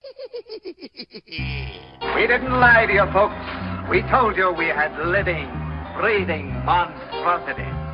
We didn't lie to you, folks. We told you we had living, breathing monstrosities.